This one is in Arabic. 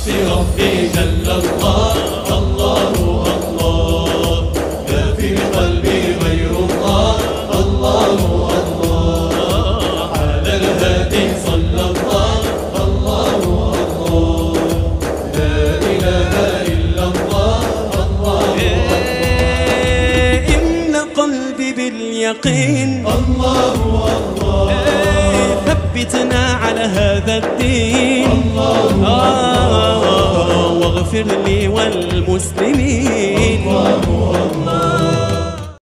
بربي جل الله. الله الله ما في قلبي غير الله. الله الله على الهادي صلى الله. الله الله لا إله إلا الله. الله إن قلبي باليقين الله الله ثبتنا على هذا الدين. واغفر لي والمسلمين. الله الله